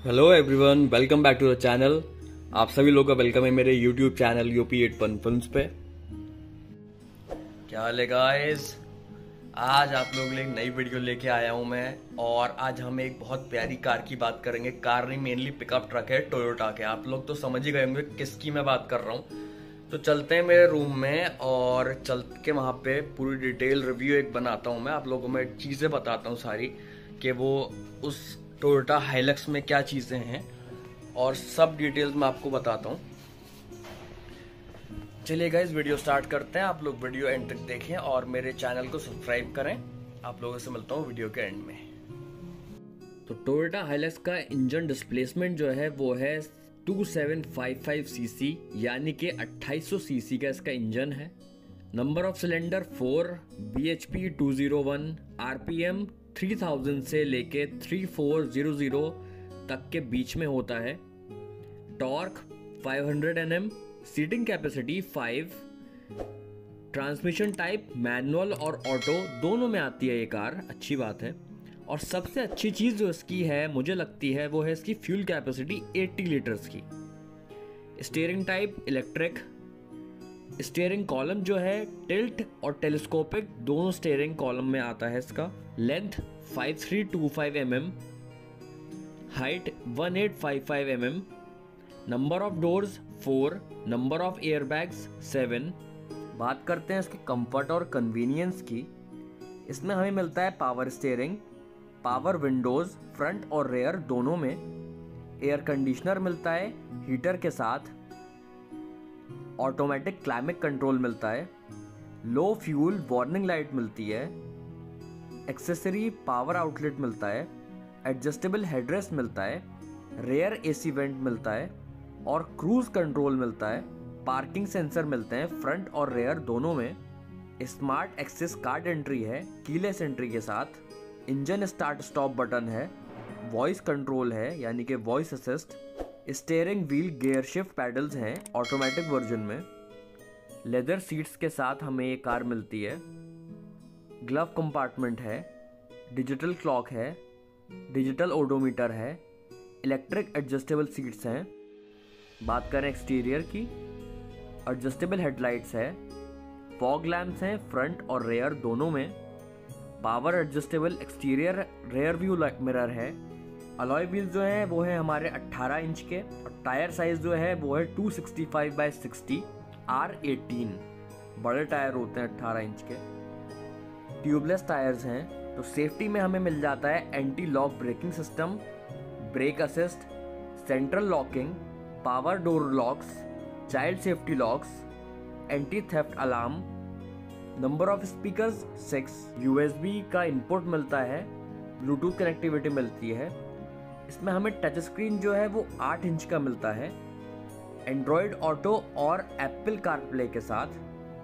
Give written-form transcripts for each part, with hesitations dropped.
Hello everyone, welcome back to the channel. आप सभी लोगों का वेलकम है मेरे यूट्यूब चैनल UP81 फिल्म्स पे। क्या हाल है गाइस? आज आप लोगों के लिए एक नई वीडियो लेके आया हूं मैं, और आज हम एक बहुत प्यारी कार की बात करेंगे। कार नहीं, मेनली पिकअप ट्रक है टोयोटा के। आप लोग तो समझ ही गए होंगे किसकी मैं बात कर रहा हूँ। तो चलते हैं मेरे रूम में और चल के वहाँ पे पूरी डिटेल रिव्यू एक बनाता हूँ मैं। आप लोगों को मैं चीज़ें बताता हूँ सारी, कि वो उस टोयोटा हाइलक्स में क्या चीज़ें हैं और सब डिटेल्स मैं आपको बताता हूँ। चलिए गाइस, वीडियो स्टार्ट करते हैं। आप लोग वीडियो एंड तक देखें और मेरे चैनल को सब्सक्राइब करें। आप लोगों से मिलता हूँ वीडियो के एंड में। तो टोयोटा हाइलक्स का इंजन डिस्प्लेसमेंट जो है वो है 2755 सीसी, यानी कि 2800 सीसी का इसका इंजन है। Number of cylinder 4, BHP 201, RPM 3000 से लेके 3400 तक के बीच में होता है। Torque 500 Nm, seating capacity 5, transmission type manual और ऑटो दोनों में आती है ये कार, अच्छी बात है। और सबसे अच्छी चीज़ जो इसकी है मुझे लगती है वो है इसकी फ्यूल कैपेसिटी 80 लीटर्स की। Steering type electric, steering column जो है टिल्ट और टेलीस्कोपिक दोनों स्टीयरिंग कॉलम में आता है इसका। Length 5325 mm, height 1855 mm, number of doors 4, number of airbags 7। बात करते हैं इसके कंफर्ट और कन्वीनियंस की। इसमें हमें मिलता है power steering, power windows front और रेयर दोनों में, एयर कंडीशनर मिलता है हीटर के साथ, ऑटोमेटिक क्लाइमेट कंट्रोल मिलता है, लो फ्यूल वार्निंग लाइट मिलती है, एक्सेसरी पावर आउटलेट मिलता है, एडजस्टेबल हेडरेस्ट मिलता है, रेयर AC वेंट मिलता है और क्रूज कंट्रोल मिलता है। पार्किंग सेंसर मिलते हैं फ्रंट और रेयर दोनों में। स्मार्ट एक्सेस कार्ड एंट्री है कीलेस एंट्री के साथ। इंजन स्टार्ट स्टॉप बटन है, वॉइस कंट्रोल है यानी कि voice assist, steering wheel gear shift paddles हैं ऑटोमेटिक वर्जन में। लेदर सीट्स के साथ हमें ये कार मिलती है। ग्लव कंपार्टमेंट है, डिजिटल क्लॉक है, डिजिटल ओडोमीटर है, इलेक्ट्रिक एडजस्टेबल सीट्स हैं। बात करें एक्सटीरियर की, एडजस्टेबल हेडलाइट्स है, फॉग लैम्प्स हैं फ्रंट और रेयर दोनों में, power adjustable exterior rear view mirror है। अलॉय व्हील्स जो है वो है हमारे 18 इंच के, और टायर साइज जो है वो है 265/60 R18। बड़े टायर होते हैं 18 इंच के। ट्यूबलेस टायर्स हैं। तो सेफ्टी में हमें मिल जाता है anti lock braking system, brake assist, central locking, power door locks, child safety locks, anti theft alarm. Number of speakers 6, USB का इनपुट मिलता है, ब्लूटूथ कनेक्टिविटी मिलती है। इसमें हमें टच स्क्रीन जो है वो 8 इंच का मिलता है, एंड्रॉयड ऑटो और एप्पल कारप्ले के साथ।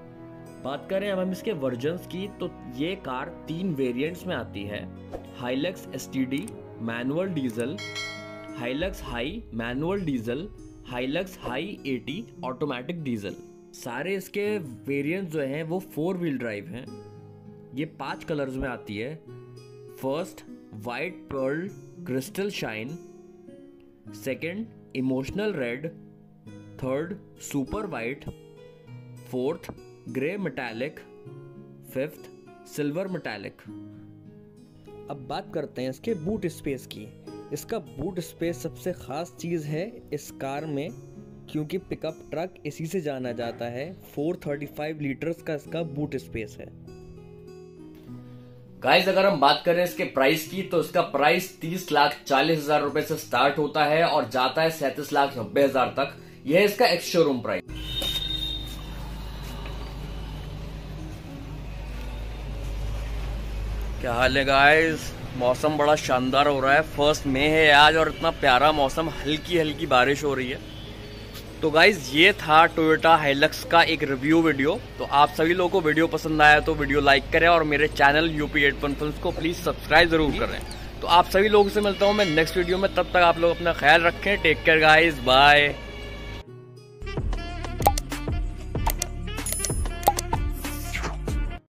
बात करें अब हम इसके वर्जन्स की, तो ये कार 3 वेरिएंट्स में आती है। Hilux STD manual diesel, Hilux high manual diesel, Hilux high 80 automatic diesel. सारे इसके वेरिएंट्स जो हैं वो 4 व्हील ड्राइव हैं। ये 5 कलर्स में आती है। First white pearl crystal shine, second emotional red, third super white, fourth grey metallic, fifth silver metallic. अब बात करते हैं इसके बूट स्पेस की। इसका बूट स्पेस सबसे ख़ास चीज़ है इस कार में, क्योंकि पिकअप ट्रक इसी से जाना जाता है। 435 लीटर्स का इसका बूट स्पेस है। गाइस, अगर हम बात करें इसके प्राइस की, तो इसका प्राइस 30,40,000 रुपए से स्टार्ट होता है और जाता है 37,90,000 तक। यह है इसका एक्स शोरूम प्राइस। क्या हाल है गाइस? मौसम बड़ा शानदार हो रहा है। 1 मई है आज और इतना प्यारा मौसम, हल्की हल्की बारिश हो रही है। तो गाइज, ये था टोयोटा हाइलक्स का एक रिव्यू वीडियो। तो आप सभी लोगों को वीडियो पसंद आया तो वीडियो लाइक करें और मेरे चैनल UP81 फिल्म्स को प्लीज सब्सक्राइब जरूर करें। तो आप सभी लोगों से मिलता हूं मैं नेक्स्ट वीडियो में। तब तक आप लोग अपना ख्याल रखें। Take care guys, bye.